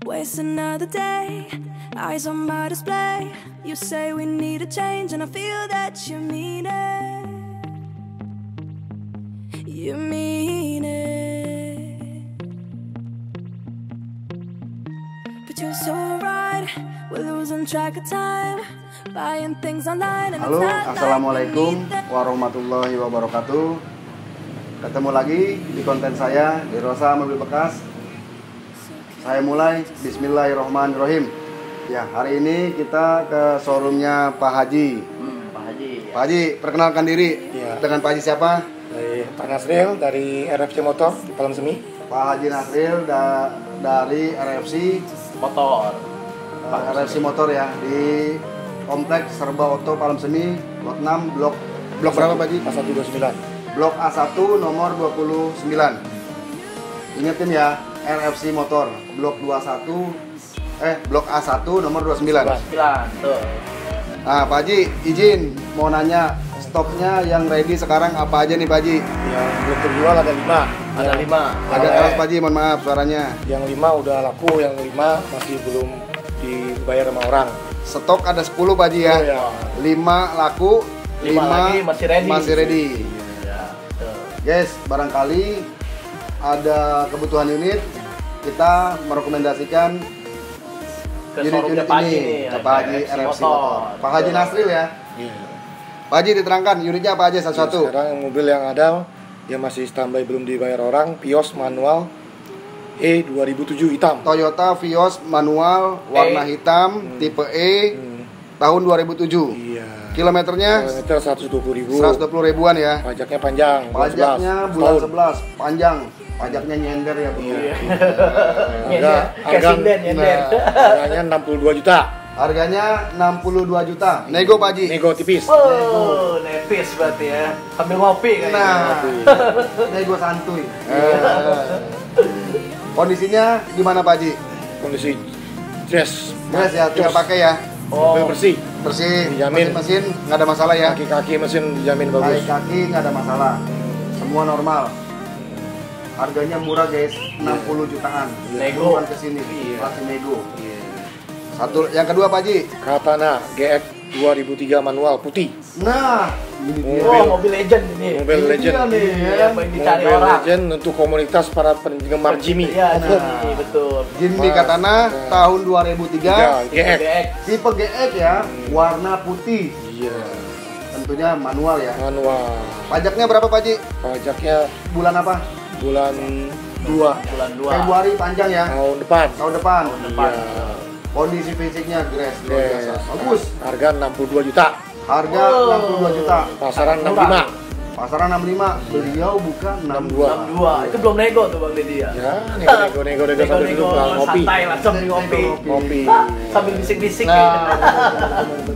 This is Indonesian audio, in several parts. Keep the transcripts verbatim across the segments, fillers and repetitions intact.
Waste another day, eyes on my display. You say we need a change and I feel that you mean it. You mean it. But you're so right, we're losing track of time, buying things online and Halo, it's not assalamualaikum like we need them. warahmatullahi wabarakatuh. Ketemu lagi di konten saya di Rosa Mobil Bekas. Saya mulai, bismillahirrahmanirrahim. Ya, hari ini kita ke showroomnya Pak Haji. Hmm, Pak Haji. Ya. Pak Haji, perkenalkan diri. Ya. Dengan Pak Haji siapa? Dari Pak Nasril dari R F C Motor di Palem Semi. Pak Haji Nasril da dari R F C Motor. uh, R F C Motor ya, di Kompleks Serba Oto Palem Semi, Lot enam, Blok Blok berapa Pak Haji? A seratus dua puluh sembilan. Blok A satu nomor dua puluh sembilan. Ingetin ya, R F C Motor Blok dua puluh satu eh Blok A satu nomor dua puluh sembilan. Sembilan, tuh. Nah, Pak Haji, izin mau nanya, stoknya yang ready sekarang apa aja nih Pak Haji? Yang belum terjual ada lima. Ada lima. Agak Eh. keras Pak Haji, mohon maaf suaranya. Yang lima udah laku, yang lima masih belum dibayar sama orang. Stok ada sepuluh Pak Haji ya. Oh, ya. lima laku, Lima lima lagi masih ready. Masih ready. Ya, tuh. Guys, barangkali ada kebutuhan unit, kita merekomendasikan Ke showroomnya unit-unit Pak Haji ini nih, ke Pak Haji R F C Motor. Pak Haji Tuh. Nasril ya. Iya. Pak Haji diterangkan unitnya apa aja satu-satu. Sekarang mobil yang ada yang masih standby belum dibayar orang, Vios manual E dua ribu tujuh hitam. Toyota Vios manual warna E. hitam tipe E Hmm. tahun dua ribu tujuh. Iya. Kilometernya Kilometer seratus dua puluh ribu. seratus dua puluh ribuan ya. Pajaknya panjang. Pajaknya bulan sebelas, panjang. Pajaknya nyender ya, Bro. Iya. Harga, Nyender, kayak harga, sinden, nyender. harganya enam puluh dua juta. Harganya enam puluh dua juta. Nego Pak Haji. Nego tipis. Oh, nepis berarti ya. Sambil ngopi kayaknya. Nah, nego santuy. Eh. Kondisinya gimana Pak Haji? Kondisi dress. Beres ya, tinggal pakai ya. Oh, Mobil bersih. Bersih, Dijamin. mesin nggak ada masalah ya. Kaki-kaki mesin dijamin bagus. Kaki-kaki nggak ada masalah. Semua normal. Harganya murah guys, enam puluh jutaan. Nego. Bukan kesini, Iya. masih nego. Satu, yang kedua Pak Haji. Katana G X dua ribu tiga manual putih. Nah, ini dia. oh, mobil legend ini. Mobil Ini legend. dia nih, Iya, ya. apa yang dicari Mobil orang. legend untuk komunitas para penggemar Jimmy. Iya, Nah. Jimmy, betul. Jimmy Mas. Katana Nah. tahun dua ribu tiga, G X. G X. tipe G X ya, warna putih. Iya. Tentunya manual ya. Manual. Pajaknya berapa Pak Haji? Pajaknya Bulan apa? bulan dua Bulan dua. Februari panjang ya. tahun depan. Tahun depan. Tahun depan. Iya. Kondisi fisiknya grass luar Yes. biasa. Bagus. Harga enam puluh dua juta. Harga Oh. enam puluh dua juta. Pasaran enam Murah. puluh lima. Pasaran enam puluh lima. Beliau buka enam puluh dua. enam enam dua. Itu belum nego tuh Bang Deddy ya. Ya, nego nego nego nego sambil Nego-nego duduk lah, ngopi. santai lah sambil ngopi. Ngopi. Sambil bisik-bisik Nah. kayaknya.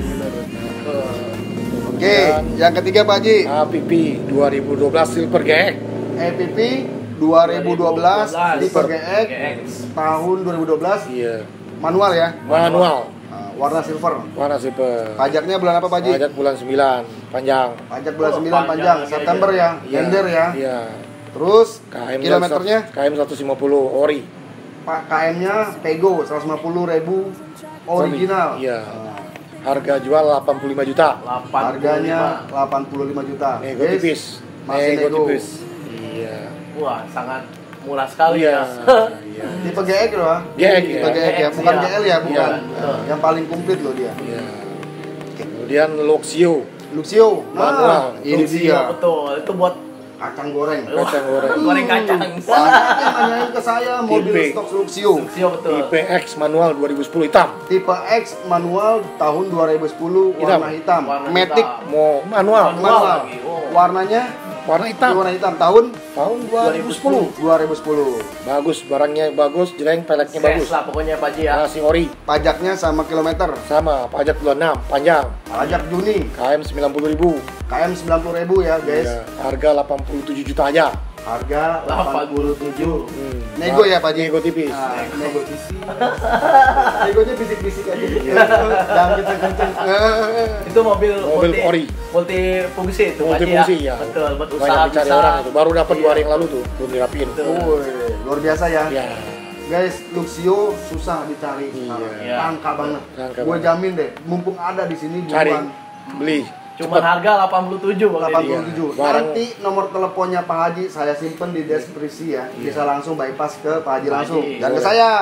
Oke, yang ketiga Pak Haji. A P P dua ribu dua belas Silver G X. E P P dua ribu dua belas tipe G X G X. tahun dua ribu dua belas, Iya. manual ya. Manual. Nah, warna silver. Warna silver. Pajaknya bulan apa Pak Haji? Pajak bulan sembilan, panjang. Pajak bulan Oh, sembilan panjang panjang, lagi September aja. ya. Iya. Gender ya. Iya. Terus K M kilometernya K M seratus lima puluh ori. Pak K M-nya Pego seratus lima puluh ribu original. Iya. Nah, Harga jual delapan puluh lima juta. delapan puluh lima. harganya delapan puluh lima juta. Nego Guys, tipis. masih Nego nego. tipis. Iya. Wah, sangat murah sekali Iya. ya. Iya. Tipe G X loh. G X, Tipe ya. G X ya, bukan Iya. G L ya, bukan. Iya. Nah, yang paling komplit loh dia. Iya. Kemudian Luxio. Luxio. Manual. Nah, ini Luxio, dia. betul. Itu buat Kacang goreng. Kacang goreng. goreng kacang. Banyak yang nanyain ke saya mobil Tipe. stok Luxio. Luxio betul. Tipe X manual dua ribu sepuluh hitam. Tipe X manual tahun dua ribu sepuluh Hitam. warna hitam. Warna Matic hitam. Mau manual. Manual. manual. lagi, oh. Warnanya Warna hitam. warna hitam tahun Tahun dua ribu sepuluh. dua ribu sepuluh. Bagus, barangnya bagus, jeleng, peleknya bagus. Ses lah pokoknya Pak Haji ya. Masih ori. Pajaknya sama kilometer. Sama, pajak bulan enam, panjang. Pajak Juni. K M sembilan puluh ribu. K M sembilan puluh ribu ya guys. Iya, harga delapan puluh tujuh juta aja. Harga delapan puluh tujuh. Hmm. Nego ya Pak Haji? Nego tipis. Nah, nego tipis. Negonya bisik-bisik aja. Jangan kenceng-kenceng. Itu mobil Mobil multi, ori. multi fungsi itu Pak Haji Multifungsi ya. Betul, buat usaha Banyak dicari bisa. orang itu. Baru dapat Iya. dua hari yang lalu tuh, belum dirapiin. Betul. Woi, luar biasa ya. Ya. Guys, Luxio susah dicari. Iya. Iya. Langka banget. Langka Gue banget. jamin deh, mumpung ada di sini Cari, buruan. beli. Cuma harga delapan puluh tujuh Bang delapan Deddy. puluh tujuh. Barang- Nanti nomor teleponnya Pak Haji saya simpen di deskripsi ya. Bisa langsung bypass ke Pak Haji Pak langsung. Haji. Jangan ke Boleh. saya.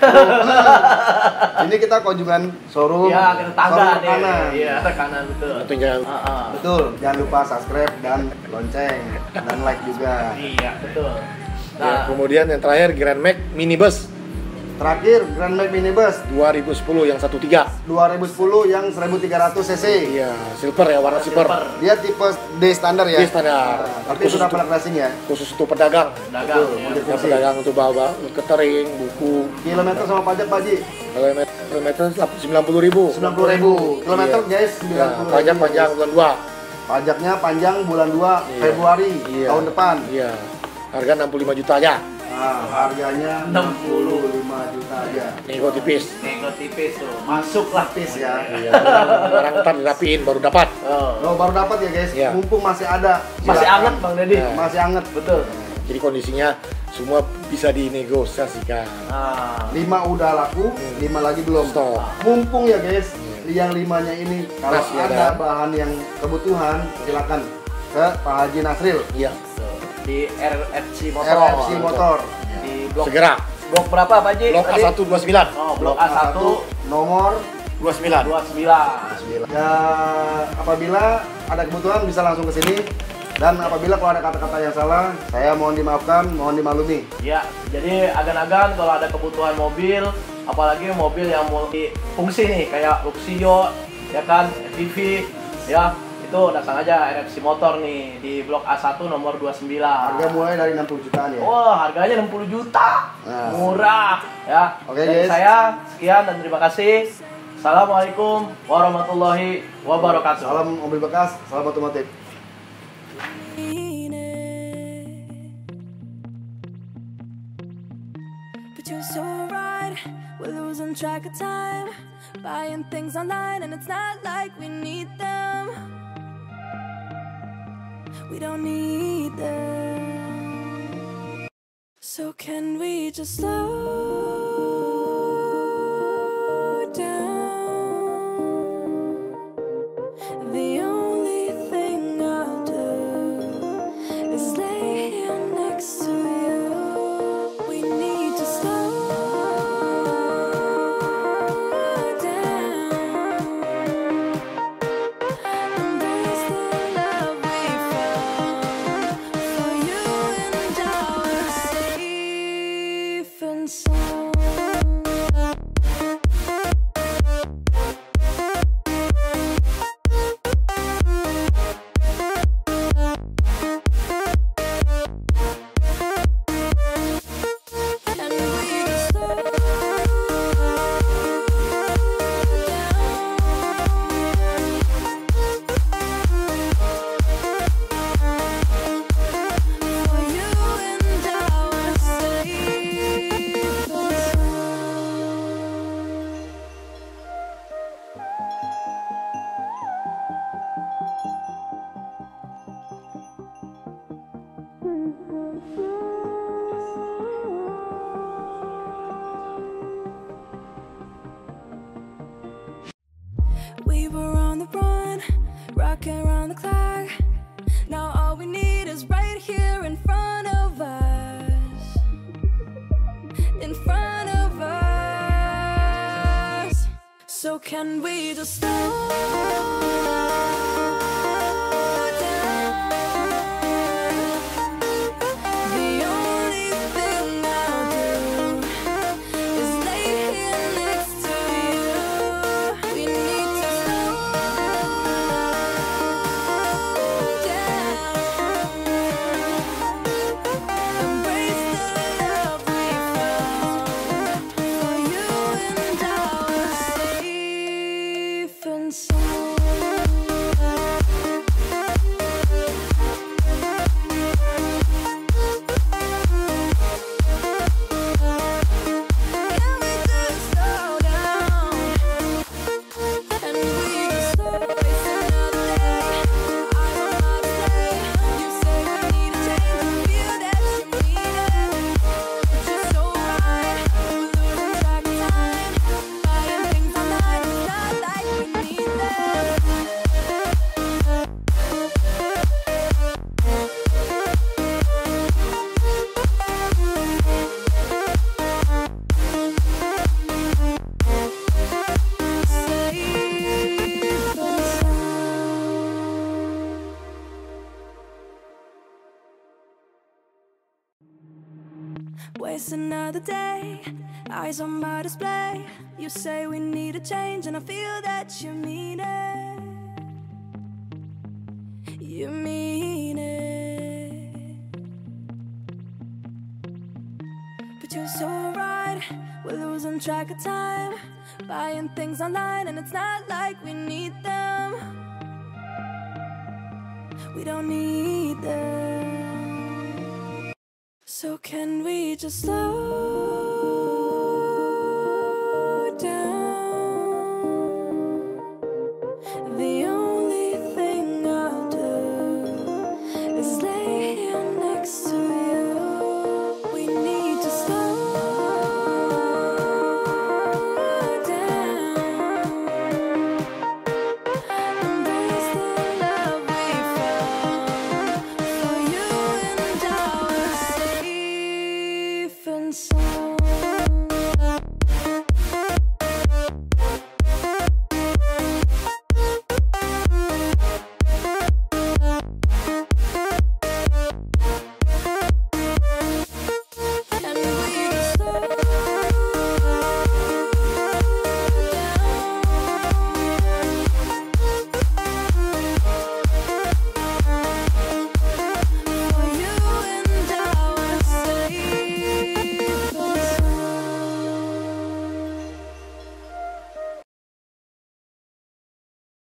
Ini kita kunjungan showroom. Iya, kita tangga showroom nih. rekanan. Iya, rekanan betul. Tentunya Ah, ah. Betul. Jangan lupa subscribe dan lonceng dan like juga. Iya, betul. ya, Nah, kemudian yang terakhir Grand Max Minibus Terakhir Grand Max Minibus dua ribu sepuluh yang satu tiga. dua ribu sepuluh yang seribu tiga ratus cc. Iya, silver ya, warna silver. silver, Dia tipe D standar ya. D standar. Nah, tapi Khusus sudah untuk- pelak racing ya. Khusus untuk pedagang. dagang. Betul, ya. untuk- Yang pedagang untuk bawa catering, buku. Kilometer sama pajak Pak Haji Kilometer kilometer sembilan puluh ribu. sembilan puluh ribu. Kilometer Iya. guys Ya, sembilan puluh ribu. pajak panjang bulan dua. Pajaknya panjang bulan dua Iya. Februari Iya. tahun depan. Iya. Harga enam puluh lima juta aja. Nah, harganya enam puluh lima juta aja. Nego tipis. Nego tipis tuh. Masuklah Tipis ya. Iya, barang ntar dirapiin baru dapat. Oh. Lo baru dapat ya guys. Iya. Mumpung masih ada. Masih Silakan. anget Bang Deddy. Ya. Masih anget. Betul. Jadi kondisinya semua bisa dinegosiasikan. Nah, Lima udah laku, lima lagi belum. Stop. Mumpung ya guys, yang limanya ini kalau Masih ada ada. bahan yang kebutuhan, silakan ke Pak Haji Nasril. Iya. tuh. Di R F C Motor. R F C Motor. Di blok Segera. blok berapa Pak Haji? Blok A Tadi? satu dua puluh sembilan. Oh, blok A satu nomor dua puluh sembilan. dua puluh sembilan. ya apabila ada kebutuhan bisa langsung ke sini dan apabila kalau ada kata-kata yang salah saya mohon dimaafkan, mohon dimaklumi. Ya, jadi agan-agan kalau ada kebutuhan mobil, apalagi mobil yang multifungsi nih kayak Luxio, ya kan, F P V, ya itu datang aja R F C Motor nih di blok A satu nomor dua puluh sembilan. Harga mulai dari enam puluh jutaan ya. Wah, harganya enam puluh juta. Nah. Murah, ya. Oke, Dari guys. saya sekian dan terima kasih. Assalamualaikum warahmatullahi wabarakatuh. Salam mobil bekas, salam otomotif. mean it. But you're so right, we're losing track of time, buying things online and it's not like we need them. We don't need them. So can we just slow down? The only thing I'll do is lay here next to you. We need to slow down. Embrace the love we found. For you and I are safe and sound. And we just slow down. For you and I are safe and sound. We were on the run, rocking around the clock. Now all we need is right here in front of us. In front of us. So can we just slow down? The only thing I'll do is lay here next to you. We need to slow down. Embrace the love we found. For you and I are safe and sound. It's another day, eyes on my display. You say we need a change, and I feel that you mean it. You mean it. But you're so right, we're losing track of time, buying things online, and it's not like we need them. We don't need them. So can we just slow